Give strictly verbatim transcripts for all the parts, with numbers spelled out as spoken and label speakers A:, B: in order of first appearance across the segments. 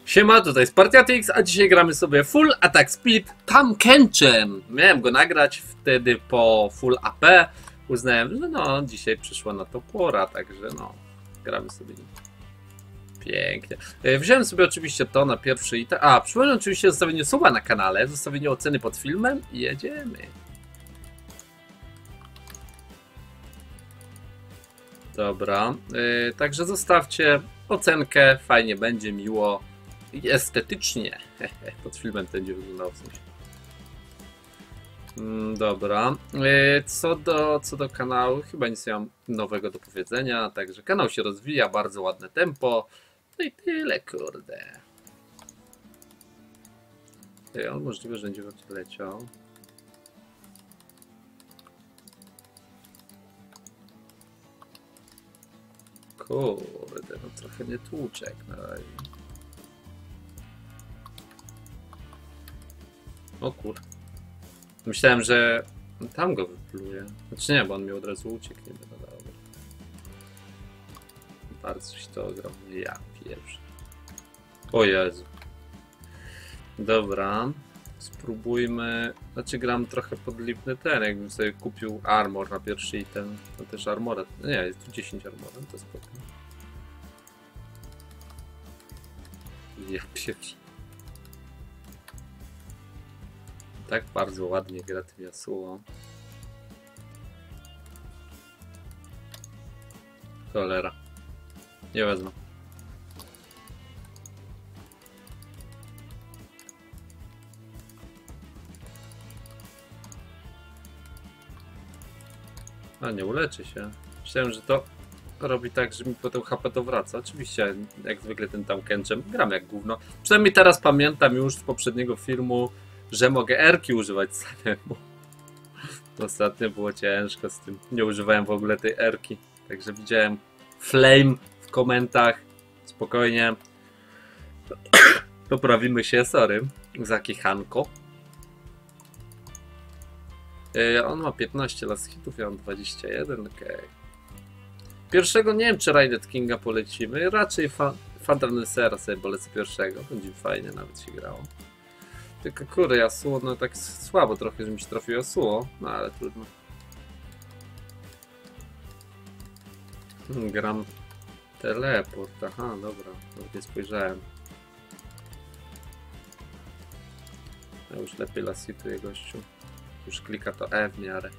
A: Siema, tutaj Spartiatix, a dzisiaj gramy sobie Full Attack Speed Tamkenchem. Miałem go nagrać wtedy po Full A P. Uznałem, że no, dzisiaj przyszła na to pora, także no, gramy sobie nim. Pięknie. Wziąłem sobie oczywiście to na pierwszy i tak. A, przypomnę oczywiście zostawienie suba na kanale, zostawienie oceny pod filmem i jedziemy. Dobra, yy, także zostawcie ocenkę, fajnie będzie, miło i estetycznie. Pod filmem to będzie wyglądało w sensie. Mm, dobra, yy, co, do, co do kanału, chyba nic nie mam nowego do powiedzenia, także kanał się rozwija, bardzo ładne tempo. No i tyle, kurde. Yy, on możliwe, że będzie leciał. Kurde, no trochę nie tłuczek na razie. O kur... Myślałem, że tam go wypluje. Znaczy nie, bo on mi od razu ucieknie. No dobra. Bardzo się to ograł. Ja pierwszy. O Jezu. Dobra. Spróbujmy... Znaczy gram trochę podlipny ten, jakbym sobie kupił armor na pierwszy item. No też armora... Nie, jest tu dziesięć armorem, to spokojnie. Ja pierwszy. Tak bardzo ładnie gra tym Yasuo. Cholera. Nie wezmę. A nie uleczy się. Myślałem, że to robi tak, że mi potem H P to wraca. Oczywiście, jak zwykle tym Tamkenchem gram jak gówno. Przynajmniej teraz pamiętam już z poprzedniego filmu, że mogę erki używać samemu. Ostatnio było ciężko z tym. Nie używałem w ogóle tej erki. Także widziałem flame w komentach. Spokojnie. Poprawimy się, sorry. Za kichanko. Yy, on ma piętnaście last hitów, ja mam dwadzieścia jeden, okej. Okay. Pierwszego nie wiem, czy Raided Kinga polecimy. Raczej fa Phantom Dancera sobie polecę pierwszego. Będzie fajnie nawet się grało. Tylko kurde, Yasuo, no tak słabo trochę, że mi się trafił Yasuo, no ale trudno. Hmm, gram teleport, aha, dobra, nawet nie spojrzałem. Ja już lepiej lasituję gościu. Już klika to E w miarę.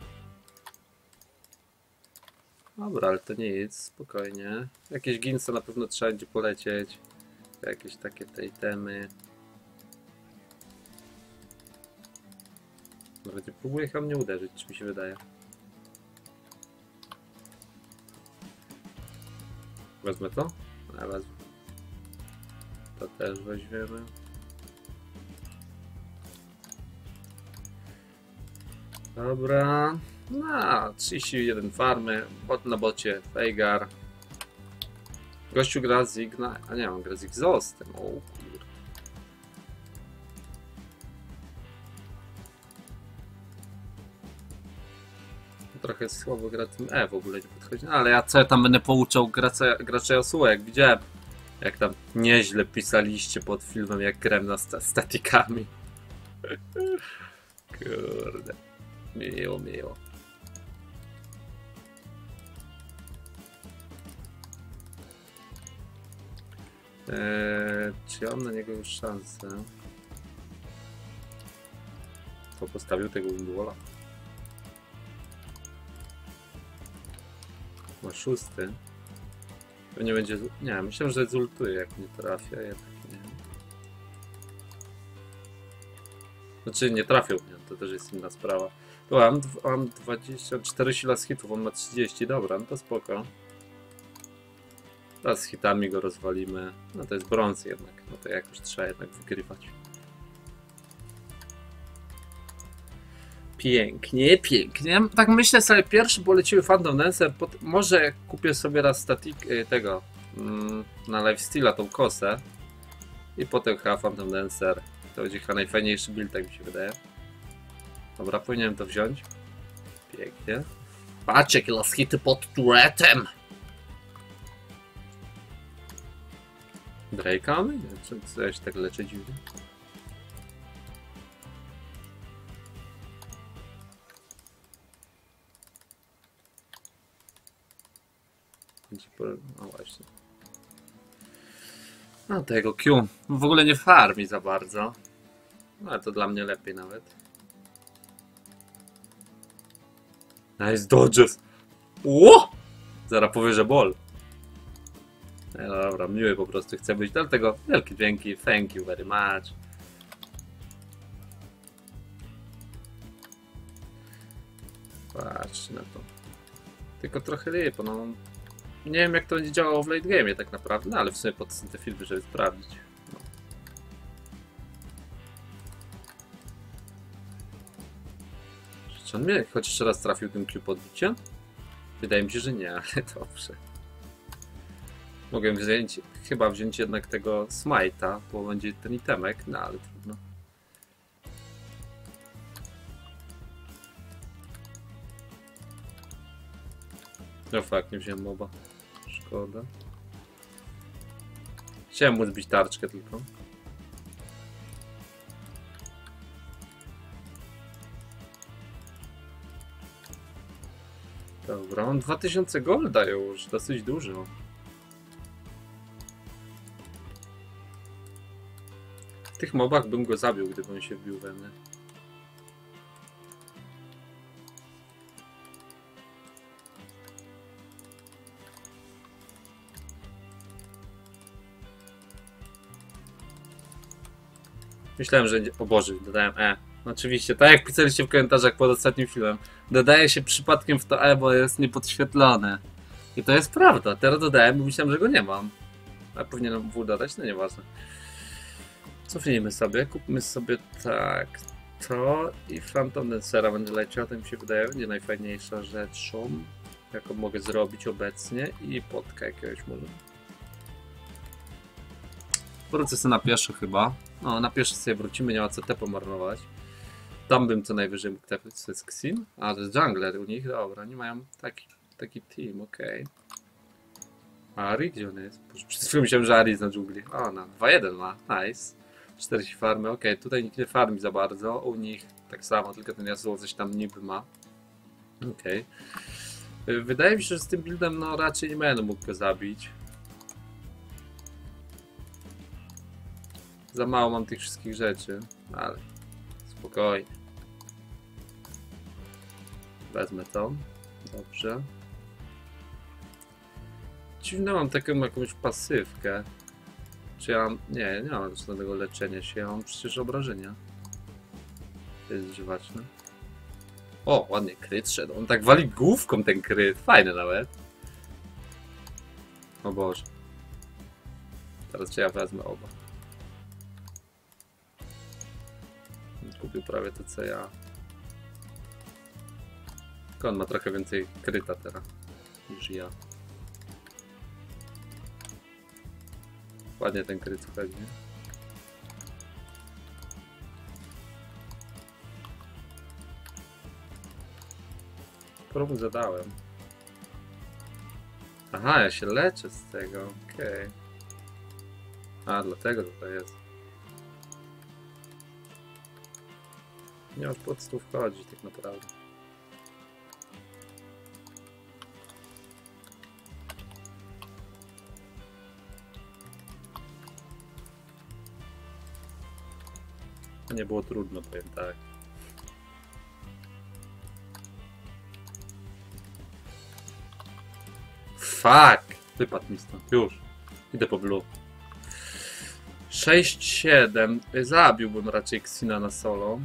A: Dobra, ale to nie jest, spokojnie. Jakieś gince na pewno trzeba będzie polecieć. Jakieś takie te itemy. Nawet nie próbuję chyba mnie uderzyć, czy mi się wydaje. Wezmę to? A, wezmę. To też weźmiemy. Dobra. No, trzydzieści jeden farmy. Bot na bocie, Veigar. Gościu gra z Igna. A nie, on gra z Exhaustem. O kur... Trochę słabo gra tym E, w ogóle nie podchodzi. No, ale ja co ja tam będę pouczał gracza, gracza Yasuo, jak widziałem. Jak tam nieźle pisaliście pod filmem, jak grałem na sta statykami. Kurde. Miło, miło. Eee, czy ja mam na niego już szansę? To postawił tego Windwalla. Ma szósty. Pewnie będzie... Nie, myślę, że zultuje, jak nie trafia, ja tak nie wiem. Znaczy nie trafił mnie, to też jest inna sprawa. Tu mam, mam dwadzieścia cztery siła z hitów, on ma trzydzieści, dobra, no to spoko. Teraz z hitami go rozwalimy. No to jest brąz jednak, no to jakoś trzeba jednak wygrywać. Pięknie, pięknie. Tak myślę sobie, pierwszy poleciły Phantom Dancer, może kupię sobie raz statik tego mm, na lifesteala tą kosę i potem chyba Phantom Dancer. To będzie chyba najfajniejszy build, tak mi się wydaje. Dobra, powinienem to wziąć. Pięknie. Patrz, jakie las hity pod turretem. Drake'a mamy? Nie, co, co ja się tak leczę dziwnie? No właśnie. No tego Q w ogóle nie farmi za bardzo. No ale to dla mnie lepiej nawet. Nice dodges. Ło! Zaraz powie, że bol. No dobra, miły po prostu chcę być. Dlatego wielkie dzięki. Thank you very much. Patrz na to. Tylko trochę lipo, no. Nie wiem jak to będzie działało w late game tak naprawdę, no ale w sumie po co są te filmy, żeby sprawdzić. No. Czy on mnie choć jeszcze raz trafił tym Q podbicia? Wydaje mi się, że nie, ale dobrze. Mogę wziąć, chyba wziąć jednak tego smite'a, bo będzie ten itemek, no ale trudno. No fakt, nie wziąłem moba. Szkoda. Chciałem mu zbić tarczkę tylko. Dobra, on dwa tysiące golda już, dosyć dużo. W tych mobach bym go zabił, gdyby on się wbił we mnie. Myślałem, że... O Boże, dodałem E. Oczywiście, tak jak pisaliście w komentarzach pod ostatnim filmem, dodaje się przypadkiem w to E, bo jest niepodświetlone. I to jest prawda. Teraz dodałem, bo myślałem, że go nie mam. A powinienem W dodać? No nieważne. Cofnijmy sobie, kupmy sobie tak to i Phantom Dancera będzie leciał, to mi się wydaje, będzie najfajniejsza rzeczą, jaką mogę zrobić obecnie i potka jakiegoś może. Wrócę sobie na pieszo chyba. No, na pieszo sobie wrócimy, nie ma co te pomarnować. Tam bym co najwyżej mógł trafić z Xin. A, to jest jungler u nich, dobra, nie mają taki, taki team, okej. Okay. Ari, gdzie on jest? Przed chwilą myślałem, że Ari jest na dżungli. O, no, dwa jeden ma, nice. czterdzieści farmy, okej, okay. Tutaj nikt nie farmi za bardzo, u nich tak samo, tylko ten Yasuo coś tam niby ma. Okej. Okay. Wydaje mi się, że z tym buildem no raczej nie będę mógł go zabić. Za mało mam tych wszystkich rzeczy, ale spokojnie. Wezmę to. Dobrze. Dziwne, mam taką jakąś pasywkę. Czy ja mam... Nie, nie mam żadnego leczenia się, ja mam przecież obrażenia. To jest dziwaczne. O, ładnie kryt szedł. On tak wali główką ten kryt. Fajny nawet. O Boże. Teraz czy ja wezmę oba. Kupił prawie to co ja. Tylko on ma trochę więcej kryta teraz niż ja. Ładnie ten kryt wchodzi. Problem zadałem. Aha, ja się leczę z tego, okej. Okay. A, dlatego to jest. Nie od podstaw wchodzi tak naprawdę. To nie było trudno, powiem tak. Fuck! Wypadł mi stąd. Już. Idę po blue. sześć siedem. Zabiłbym raczej Xina na solo.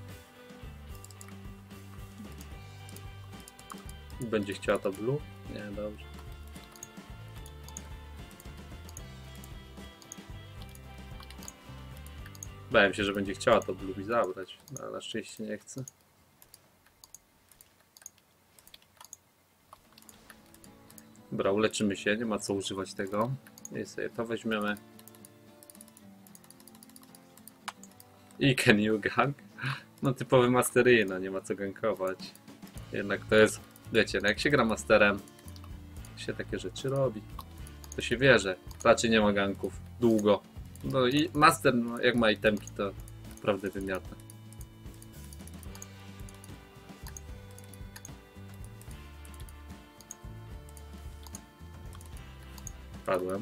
A: Będzie chciała to blue? Nie, dobrze. Bałem się, że będzie chciała to blue mi zabrać, ale na szczęście nie chce. Dobra, uleczymy się, nie ma co używać tego. I sobie to weźmiemy. I can you gank? No typowy masteryna, nie ma co gankować. Jednak to jest, wiecie, no jak się gra masterem, się takie rzeczy robi. To się wie, że raczej nie ma ganków. długo. No i master, no, jak ma itemki, to naprawdę wymiata. Padłem.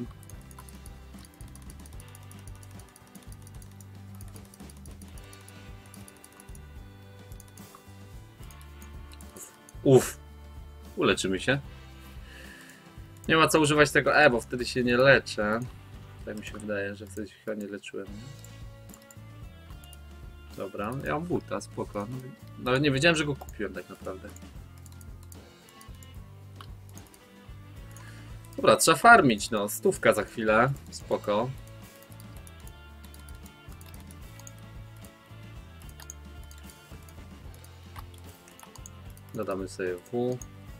A: Uff. Uleczymy się. Nie ma co używać tego E, bo wtedy się nie leczę. Tak mi się wydaje, że wtedy się chyba nie leczyłem. Dobra, ja mam buta, spoko. Nawet nie wiedziałem, że go kupiłem tak naprawdę. Dobra, trzeba farmić, no. Stówka za chwilę. Spoko. Dodamy sobie W.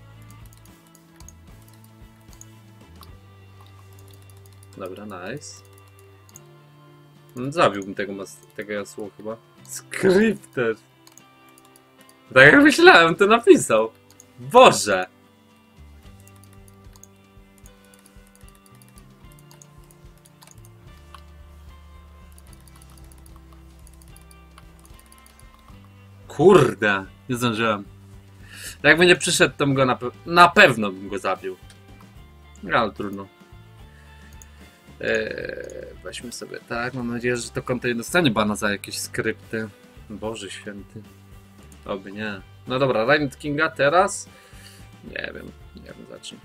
A: Dobra, nice. Zabiłbym tego, tego Yasuo chyba. Scripted. Tak jak myślałem, to napisał. Boże! Kurde, nie zdążyłem. Jakby nie przyszedł, to bym go na, pe na pewno bym go zabił. Ale trudno. Eee, weźmy sobie tak, mam nadzieję, że to konto nie dostanie bana za jakieś skrypty. Boże święty. Oby nie. No dobra, Reinhardt Kinga teraz? Nie wiem, nie wiem za czym.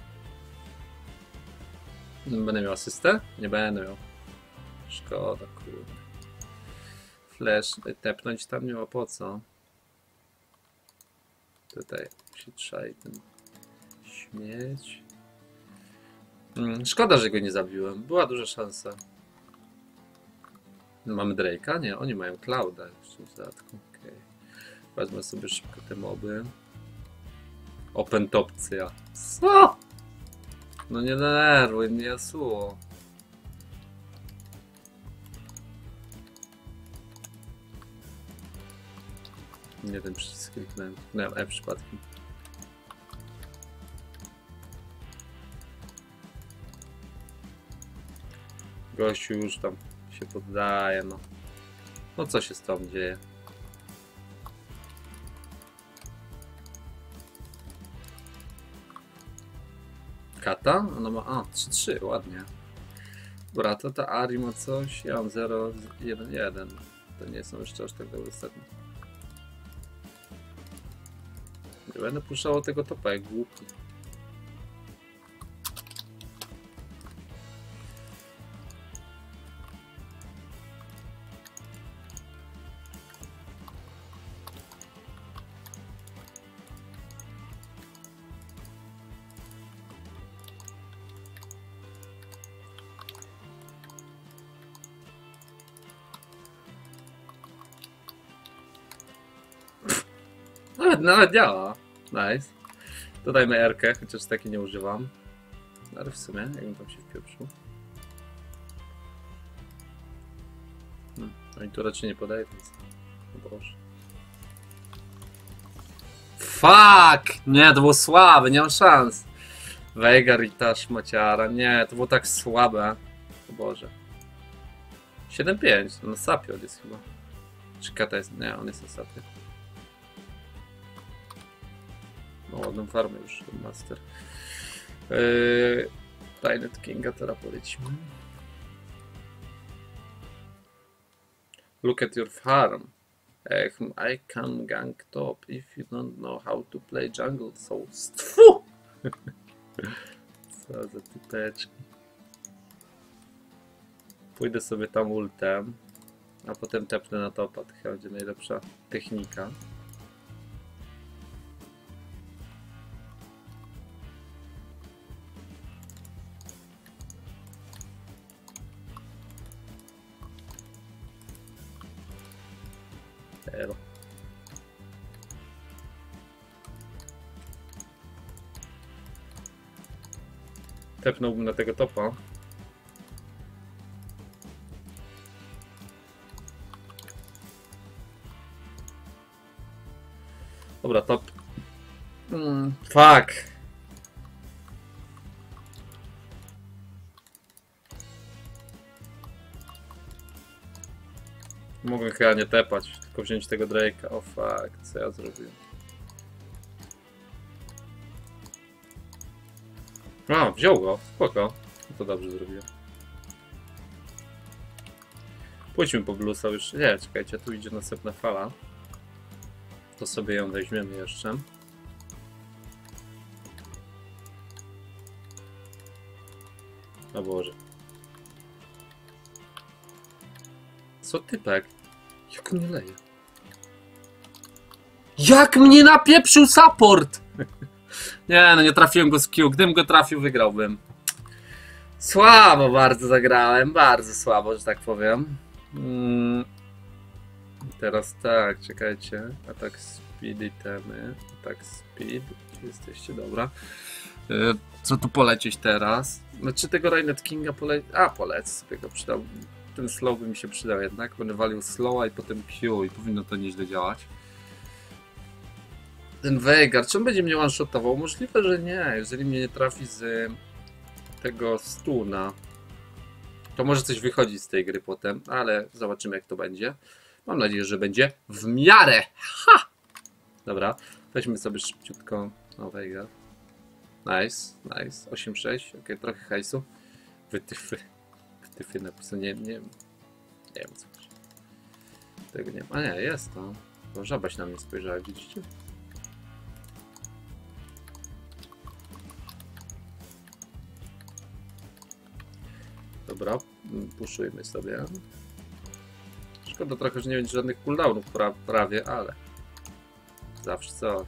A: Będę miał asystę? Nie będę miał. Szkoda, kurde. Flash, tepnąć tam nie ma po co. Tutaj się trzaj ten śmieć. Hmm, szkoda, że go nie zabiłem. Była duża szansa. Mamy Drake'a? Nie, oni mają Clouda jeszcze w dodatku. Okay. Wezmę sobie szybko te moby. Open topcja. Co? No nie denerwuj mnie, Yasuo. Nie ten przycisk kliknąłem. No, E przypadkiem. Gościu już tam się poddaje, no. No co się z tą dzieje? Kata? Ona ma... A, trzy trzy, ładnie. Dobra, to ta Ari ma coś. Ja mam zero jeden jeden. To nie są jeszcze aż tak dobre setny. Nie będę puszczał tego topa jak głupi. Nawet, nawet działa. Nice. Dodajmy R-kę, chociaż takiej nie używam. Ale w sumie, jakbym tam się wpieprzył. Hmm. No i tu raczej nie podaje, więc... O Boże. Fuck! Nie, to było słabe, nie mam szans. Veigar i ta szmaciara. Nie, to było tak słabe. O Boże. siedem pięć, to na sapie on jest chyba. Czy Kata jest? Nie, on jest na sapie. No ładną farmę już, ten master. Yy, Reinhardt Kinga teraz polecimy. Look at your farm. I can gank top if you don't know how to play jungle, so stfu! Co za typeczki. Pójdę sobie tam ultem, a potem tepnę na topa, to chyba będzie najlepsza technika. Elo. Tepnąłbym na tego topa. Dobra, top. Mm, fuck. Mogłem chyba nie tepać, tylko wziąć tego Drake'a. O fuck, co ja zrobiłem? A, wziął go, spoko. No to dobrze zrobiłem. Pójdźmy po bluesa już. Nie, czekajcie, tu idzie następna fala. To sobie ją weźmiemy jeszcze. O Boże. Co typek? Jak mnie leje? Jak mnie napieprzył support! Nie, no nie trafiłem go z Q. Gdybym go trafił, wygrałbym. Słabo bardzo zagrałem. Bardzo słabo, że tak powiem. Hmm. Teraz tak, czekajcie. Atak speed itemy. Atak speed. Gdzie jesteście? Dobra. Yy, co tu polecieć teraz? Znaczy tego Rainet Kinga polecieć. A, polecę sobie go przydał. Ten slow by mi się przydał jednak. Będę walił slowa i potem Q i powinno to nieźle działać. Ten Veigar, czy on będzie mnie one-shotował? Możliwe, że nie. Jeżeli mnie nie trafi z tego stuna, to może coś wychodzi z tej gry potem, ale zobaczymy jak to będzie. Mam nadzieję, że będzie w miarę. Ha! Dobra, weźmy sobie szybciutko. O, Veigar. Nice, nice. osiem sześć, ok, trochę hajsu. Wytyfy. Wytyfy napisane, nie, nie, nie wiem co. Tego nie ma. A nie, jest to. Bo żaba się na mnie spojrzała, widzicie? Dobra, puszujmy sobie. Szkoda trochę, że nie będzie żadnych cooldownów pra prawie, ale zawsze coś.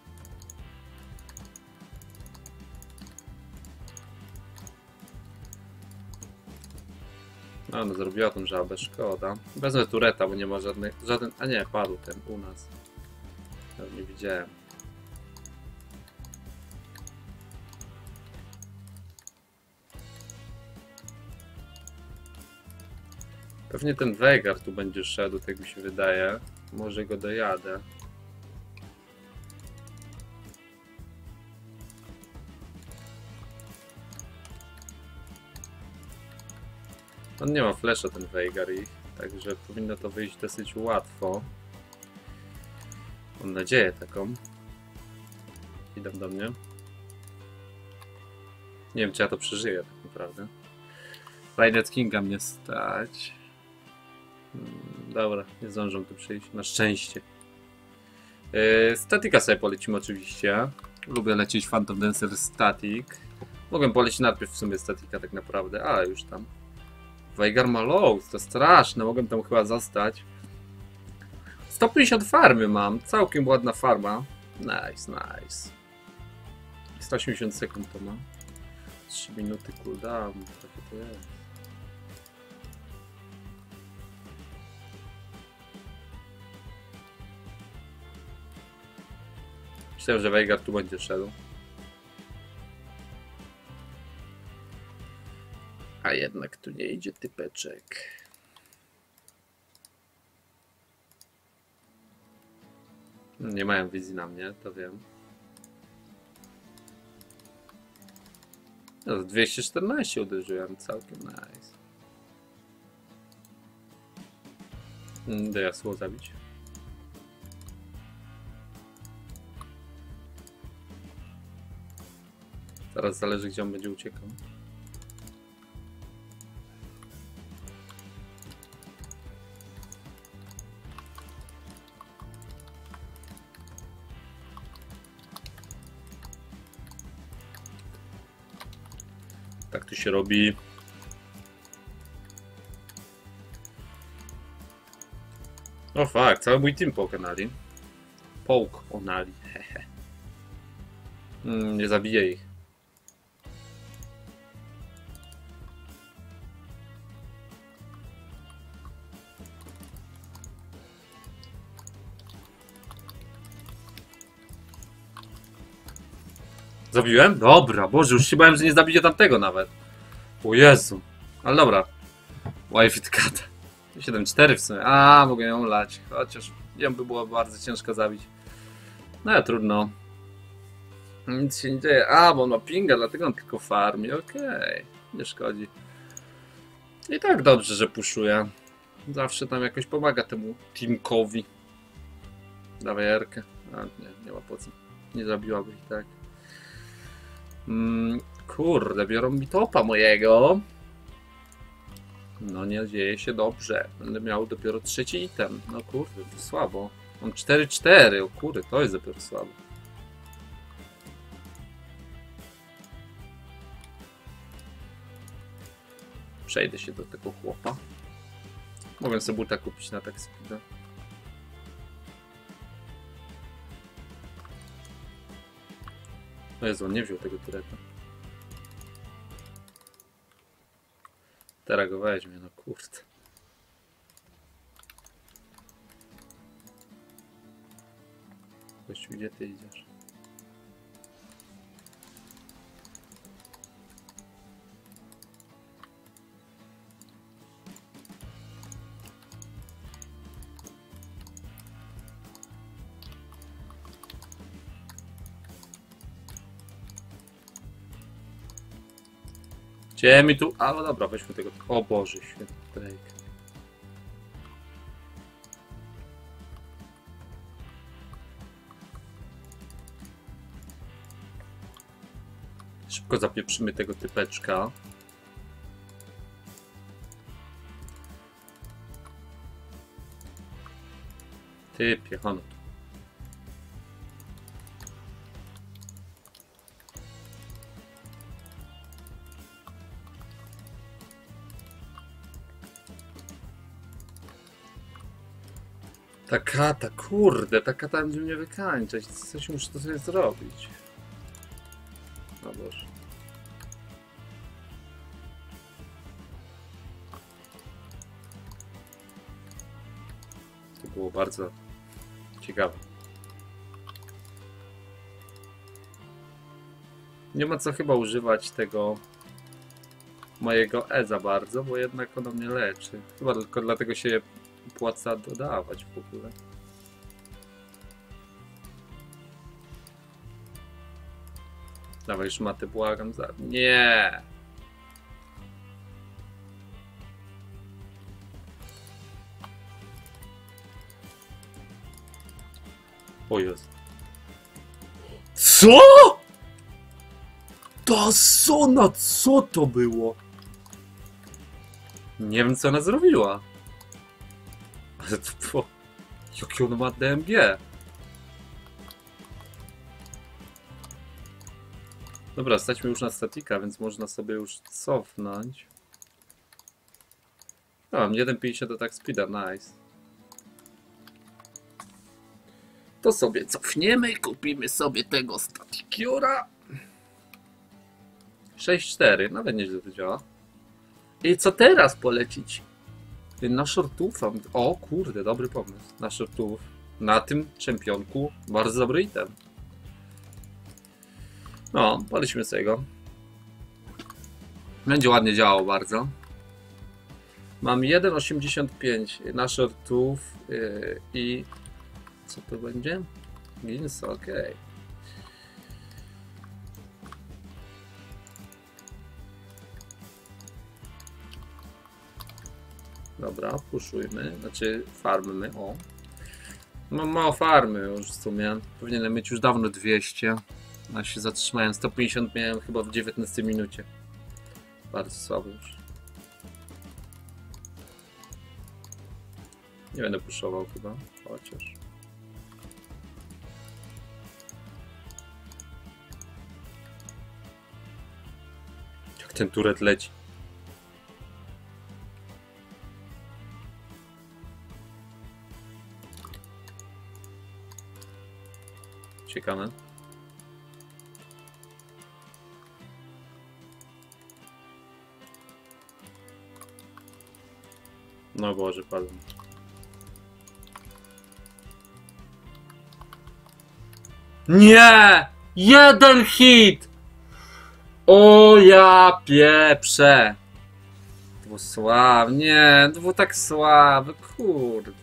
A: No, no zrobiła tą żabę, szkoda. Wezmę tureta, bo nie ma żadnych, żaden, a nie, padł ten u nas. Ja nie widziałem. Pewnie ten Veigar tu będzie szedł, tak mi się wydaje. Może go dojadę. On nie ma flesza, ten Veigar, ich, także powinno to wyjść dosyć łatwo. Mam nadzieję taką. Idą do mnie. Nie wiem, czy ja to przeżyję tak naprawdę. Rainet Kinga mnie stać. Hmm, dobra, nie zdążą tu przyjść. Na szczęście. Yy, Statika sobie polecimy oczywiście. Lubię lecieć Phantom Dancer Static. Mogłem polecić najpierw w sumie Statika tak naprawdę, ale już tam. Veigar ma low, to straszne, mogłem tam chyba zostać. sto pięćdziesiąt farmy mam, całkiem ładna farma. Nice, nice. sto osiemdziesiąt sekund to ma. trzy minuty cooldown, trochę to jest. Myślałem, że Veigar tu będzie szedł. A jednak tu nie idzie typeczek. Nie mają wizji na mnie, to wiem. No, dwieście czternaście uderzyłem, całkiem nice. Da ja słowo zabić. Teraz zależy, gdzie on będzie uciekał. Tak to się robi. O fuck, cały mój team pokonali. Pokonali, hehe. Mm, nie zabiję ich. Zabiłem? Dobra, Boże, już się bałem, że nie zabiję tamtego nawet. O Jezu. Ale dobra. Wi-Fi cut. siedem cztery w sumie. A, mogę ją lać. Chociaż ją by było bardzo ciężko zabić. No ale trudno. Nic się nie dzieje. A, bo on ma pinga, dlatego on tylko farmi. Okej. Okay. Nie szkodzi. I tak dobrze, że puszuje. Zawsze tam jakoś pomaga temu teamkowi. Dawaj Erkę. A nie, nie ma po co. Nie zabiłaby ich tak. Mm, kurde, biorą mi topa mojego. No nie dzieje się dobrze. Będę miał dopiero trzeci item. No kurde, to słabo. Mam cztery cztery. O kurde, to jest dopiero słabo. Przejdę się do tego chłopa. Mogę sobie buta kupić na tak speeda. O Jezu, on nie wziął tego tureta. Teraz go weźmie, no kurde. Gościu, gdzie ty idziesz? Gdzie mi tu... A no dobra, weźmy tego... O Boże, świetny Drake. Szybko zapieprzymy tego typeczka. Typie, honor. Ta kata, kurde, ta kata będzie mnie wykańczać. Coś muszę to sobie zrobić. O Boże. To było bardzo ciekawe. Nie ma co chyba używać tego mojego E za bardzo, bo jednak ono mnie leczy. Chyba tylko dlatego się opłaca dodawać w ogóle. Dawaj szmatę, błagam za... Nie! O Jezu. Co?! Ta Sona, co to było? Nie wiem, co ona zrobiła. Ale to było... Jakie ona ma D M G? Dobra, staćmy już na statika, więc można sobie już cofnąć. No, mam jeden pięćdziesiąt atak speeda, nice. To sobie cofniemy i kupimy sobie tego statikiora. sześć cztery, nawet nieźle to działa. I co teraz polecić? Na shortów. O kurde, dobry pomysł. Na shortów. Na tym czempionku bardzo dobry item. No, polecimy sobie go. Będzie ładnie działało bardzo. Mam jeden osiemdziesiąt pięć na shortów yy, i... Co to będzie? Gins, ok. Dobra, puszujmy, znaczy farmmy, o. Mam mało farmy już w sumie, powinienem mieć już dawno dwieście. A się zatrzymałem, sto pięćdziesiąt miałem chyba w dziewiętnastej minucie. Bardzo słabo już. Nie będę puszował chyba, chociaż. Jak ten turet leci. Ciekawe. No Boże, padłem. Nie! Jeden hit! O ja pieprzę! Dwu słaby, nie, dwu tak słaby, kurde.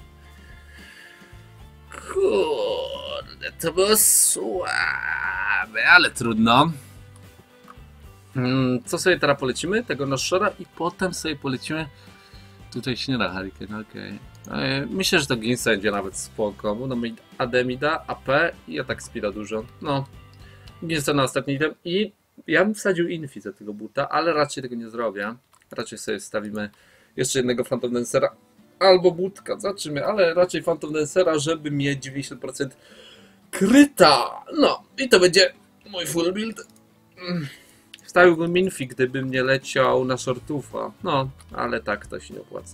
A: Kurde, to było słabe, ale trudno. Co sobie teraz polecimy? Tego Noshora i potem sobie polecimy Tutaj się nie da Hurricane, okej. Okay. Myślę, że to Ginsa będzie nawet spoko, bo no A D mi da, A P i atak speeda dużo. No, Ginsa na ostatni item i ja bym wsadził Infi za tego buta, ale raczej tego nie zrobię. Raczej sobie wstawimy jeszcze jednego Phantom Dancera albo budka, zobaczymy, ale raczej Phantom Dancera, żeby mieć dziewięćdziesiąt procent kryta. No i to będzie mój full build. Wstawiłbym Infi, gdybym nie leciał na shortufa. No, ale tak to się nie opłaca.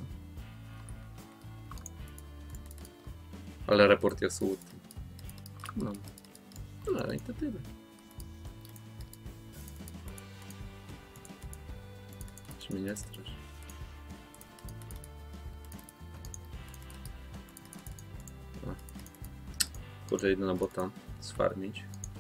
A: Ale report jest łód. No. No i to tyle. Czy mnie nie strasz? Kurde, idę na bota sfarmić.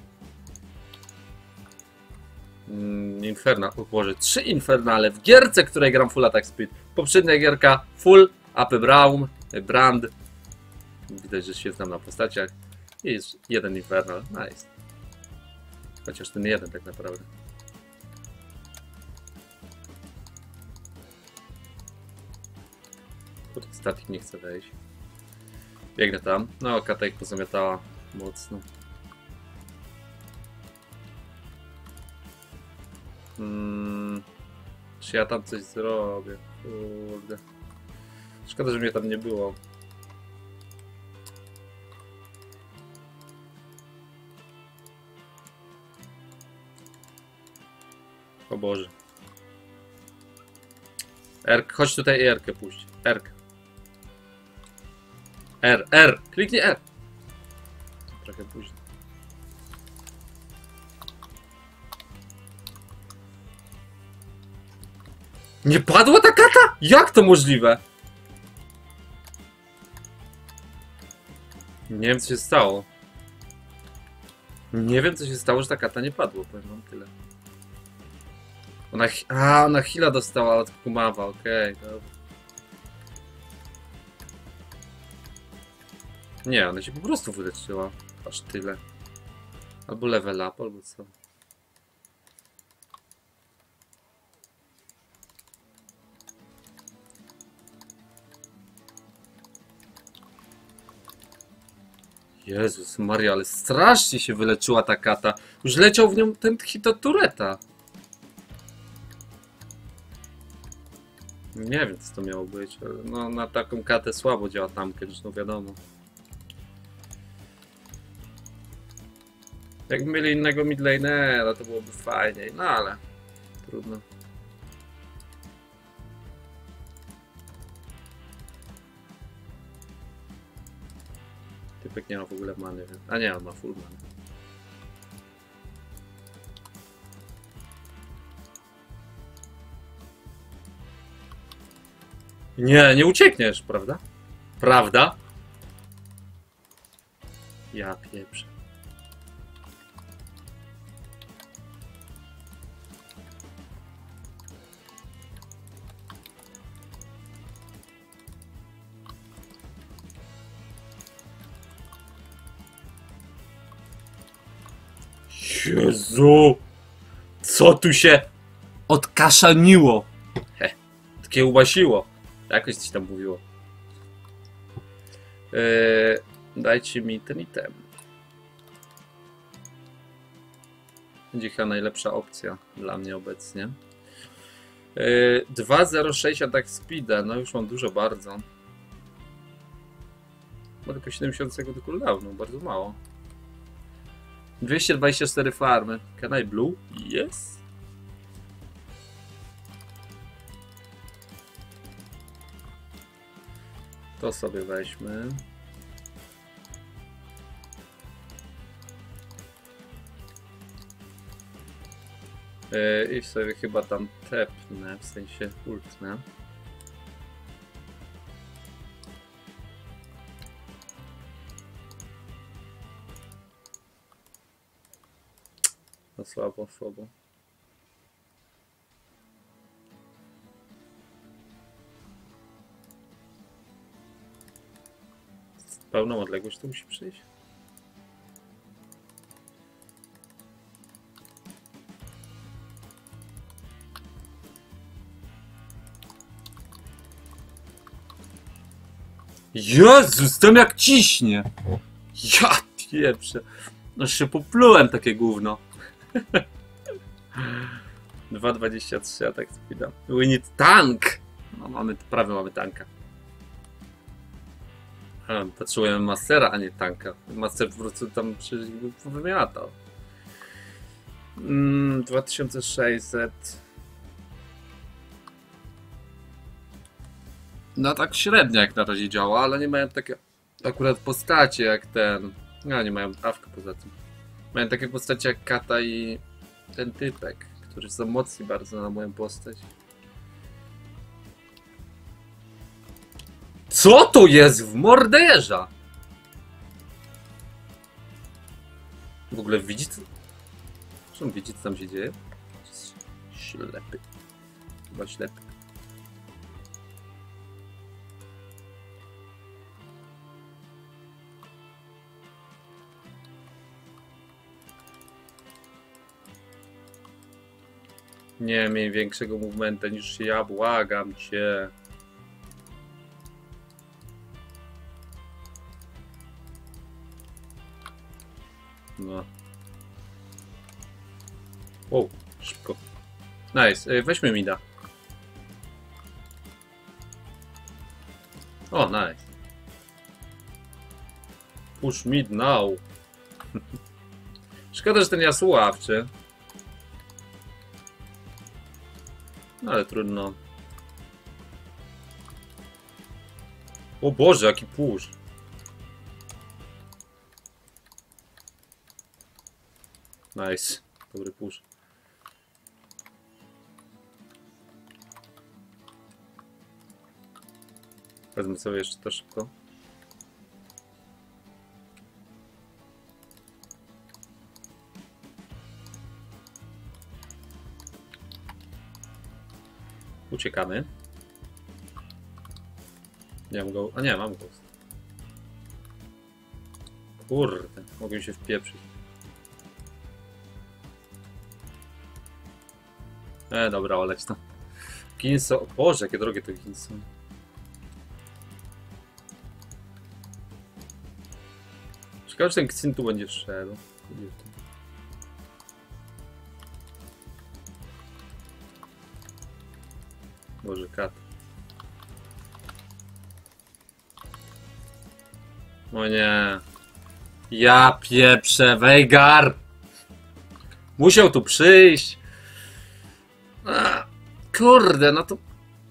A: Mm, Inferna, o Boże, trzy Infernale w gierce, której gram full attack speed. Poprzednia gierka full A P Braum, Brand. Widać, że się znam na postaciach. I jest jeden Infernal, nice. Chociaż ten jeden tak naprawdę. Kurde, statik nie chce wejść. Biegnę tam. No, Kata ich pozamiatała mocno. Hmm. Czy ja tam coś zrobię? Kurde. Szkoda, że mnie tam nie było. O Boże. R, chodź tutaj i R-kę puść. R. R, R. Kliknij R. Trochę później. Nie padła ta kata? Jak to możliwe? Nie wiem, co się stało. Nie wiem, co się stało, że ta kata nie padła. Powiem wam tyle. Ona... A, ona heala dostała od Kumawa. Okej, okay, dobra. Nie, ona się po prostu wyleczyła. Aż tyle. Albo level up, albo co. Jezus Maria, ale strasznie się wyleczyła ta kata. Już leciał w nią ten hit od tureta. Nie wiem, co to miało być, ale no na taką katę słabo działa tamkę, no wiadomo. Jakby mieli innego midlanera, to byłoby fajniej, no ale trudno. Typek nie ma w ogóle many, a nie, on ma full many. Nie, nie uciekniesz, prawda? Prawda? Ja pieprzę. Jezu! Co tu się odkaszaniło? He, takie ubasiło. Jakoś coś tam mówiło. Yy, dajcie mi ten item. Będzie chyba najlepsza opcja dla mnie obecnie. Yy, dwa zero sześć atak speeda. No już mam dużo bardzo. Ma tylko siedemdziesiąt sekund cooldownu, bardzo mało. dwieście dwadzieścia cztery farmy. Can I blue? Yes. To sobie weźmy. Yy, I sobie chyba tam tepnę, w sensie ultnę. No słabo, słabo. Pełną odległość to musi przyjść. Jezus, tam jak ciśnie! Ja pieprze. No się poplułem takie gówno. dwa dwadzieścia trzy atak speeda. We need tank! No mamy, prawie mamy tanka. A, potrzebujemy mastera, a nie tanka. Master po prostu tam przecież wymiatał. Mm, dwa tysiące sześćset. No tak średnio jak na razie działa, ale nie mają takie akurat postacie jak ten. No nie mają awka poza tym. Mają takie postacie jak Kata i ten typek, którzy są mocni bardzo na moją postać. Co to jest w morderza? W ogóle widzi co? Czy on widzi co tam się dzieje? Ślepy. Chyba ślepy. Nie miej większego movementa niż ja, błagam cię. No. Wow, szybko. Nice, weźmy mida. O, nice. Push mid now. Szkoda, że ten Yasuo ławczy. No ale trudno. O Boże, jaki push. Nice. Dobry push. Wezmę sobie jeszcze to szybko. Uciekamy. Nie mam go. A nie, mam go. Kurde, mogę się wpieprzyć. E, dobra, oleć to. Ginso. Boże, jakie drogie to Ginso. Ciekawe, czy ten Xin tu będzie szedł. Boże, kat. O nie. Ja pieprzę, Veigar! Musiał tu przyjść. A, kurde, no to...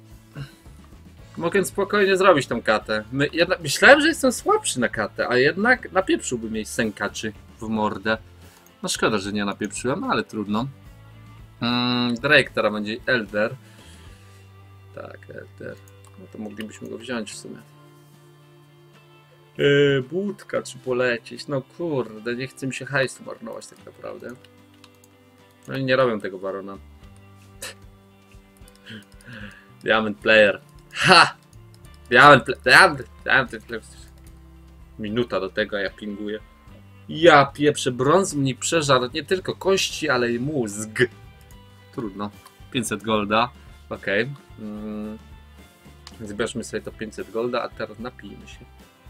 A: Mogę spokojnie zrobić tą katę. My, jednak, myślałem, że jestem słabszy na katę, a jednak napieprzyłbym jej sękaczy w mordę. No szkoda, że nie napieprzyłem, ale trudno. Hmm, Drake teraz będzie Elder. Tak, Elder. No to moglibyśmy go wziąć w sumie. Eee, budka, czy polecieć? No kurde, nie chcę mi się hajsu marnować tak naprawdę. No i nie robią tego barona. Diamond player. Ha! Diamond player. Diamond, diamond player. Minuta do tego, a ja pinguję. Ja pieprzę, brąz mnie przeżarł nie tylko kości, ale i mózg. Trudno. pięćset golda. Okej. Okay. Mm. Zbierzmy sobie to pięćset golda, a teraz napijmy się.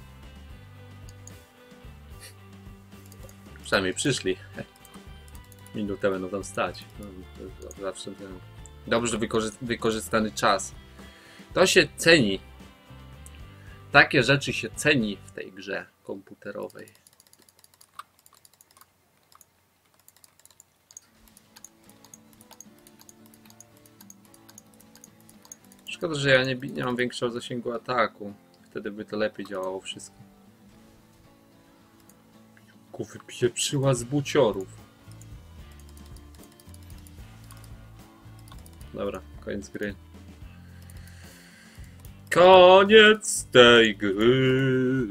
A: Przynajmniej przyszli. Minutę będą tam stać. No, zawsze ten dobrze wykorzy wykorzystany czas. To się ceni. Takie rzeczy się ceni w tej grze komputerowej. Szkoda, że ja nie, nie mam większego zasięgu ataku. Wtedy by to lepiej działało wszystko. Piłku wypieprzyła z buciorów. Dobra, koniec gry. Koniec tej gry.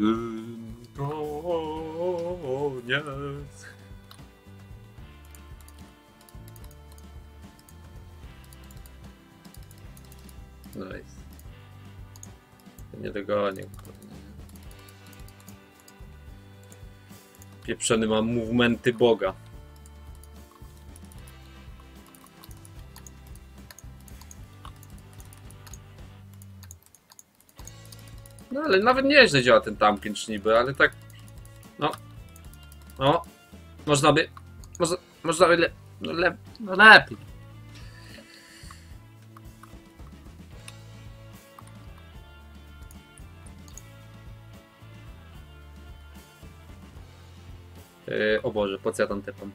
A: Koniec. Nice. Nie dogonię. Pieprzony mam movementy Boga. No ale nawet nieźle działa ten Tampinch niby, ale tak... No. No. Można by... Można, można by... Le, no, le, no lepiej. Yy, o Boże, po co ja tam tepam?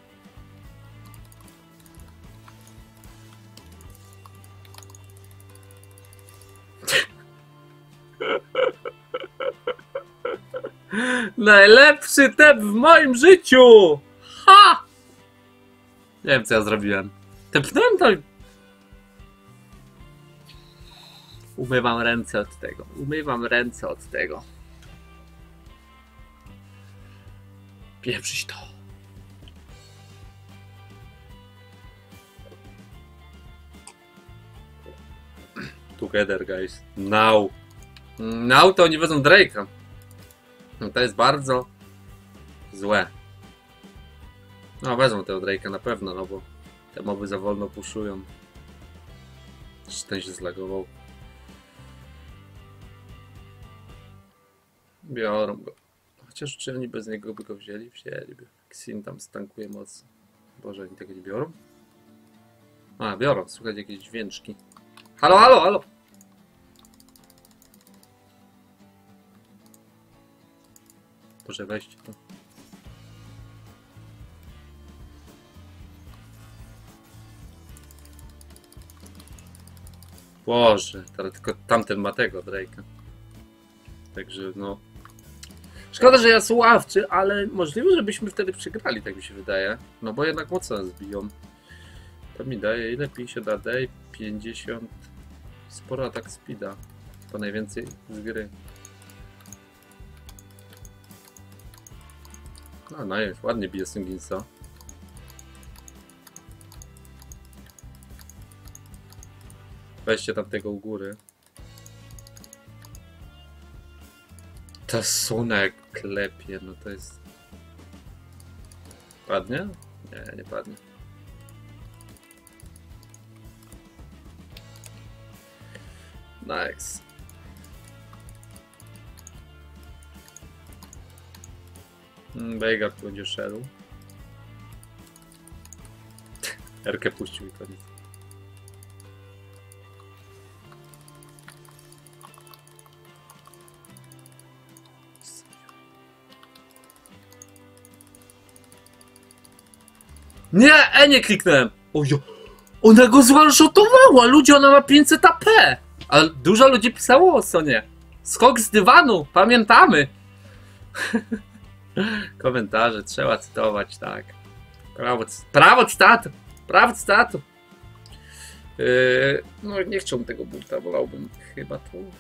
A: Najlepszy tep w moim życiu! Ha! Nie wiem co ja zrobiłem. Tepnąłem to... Umywam ręce od tego. Umywam ręce od tego. Pieprzyć to. Together, guys. Now. Now to oni wezmą Drake'a. No to jest bardzo złe. No wezmą tego Drake'a na pewno, no bo te moby za wolno puszują. Ten się zlagował. Biorą go. Chociaż czy oni bez niego by go wzięli? Wzięliby. Xin tam stankuje mocno. Boże, oni tego nie biorą? A, biorą. Słuchaj, jakieś dźwięczki. Halo, halo, halo! Proszę weźcie to. Boże, teraz tylko tamten ma tego Drake'a. Także no... Szkoda, że ja sławczy, ale możliwe, żebyśmy wtedy przegrali, tak mi się wydaje. No bo jednak mocno nas biją. To mi daje ile? pięćdziesiąt A D, pięćdziesiąt... Sporo atak speeda. To najwięcej z gry. No, no jest, ładnie bije Synginsa. Weźcie tam tego u góry. Ta Suna jak klepie, no to jest... Padnie? Nie, nie padnie. Nice. Veigar będzie szedł. Erkę puścił i koniec. Nie, E nie kliknąłem! Ojo, ona go zwanshotowała! Ludzie, ona ma pięćset A P! Ale dużo ludzi pisało o Sonie. Skok z dywanu, pamiętamy! Komentarze trzeba cytować, tak. Prawo, prawo cytatu! Prawo cytatu! Yy, no nie chciałbym tego buta, wolałbym chyba tu.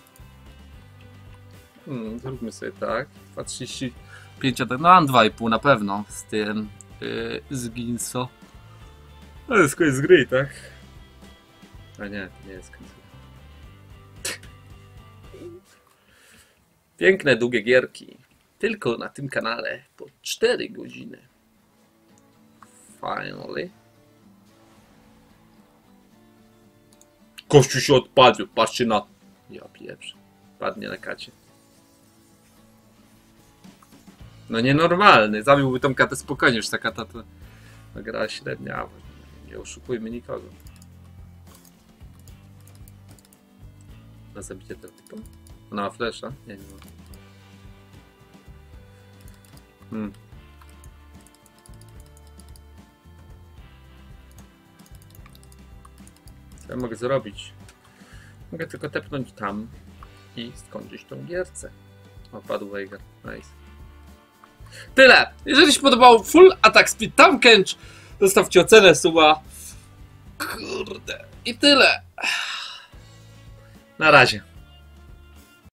A: Hmm, zróbmy sobie tak. dwa trzydzieści pięć, no mam dwa i pół na pewno z tym yy, z Ginso. Ale jest koniec gry, tak? A nie, to nie jest koniec gry. Piękne, długie gierki. Tylko na tym kanale po cztery godziny. Finally. Kościół się odpadł, patrzcie na... Ja pieprzę. Padnie na kacie. No nienormalny, zabiłby tą katę spokojnie, już ta kata to... to gra średnia. Nie oszukujmy nikogo. Na zabicie tego typu? Ona ma flesza? Nie, nie ma. Hmm. Co ja mogę zrobić? Mogę tylko tepnąć tam i skończyć tą gierce. O, padł Veigar. Nice. Tyle! Jeżeli się podobał Full Attack Speed Tampinch, zostawcie ocenę, suba. Kurde. I tyle. Na razie.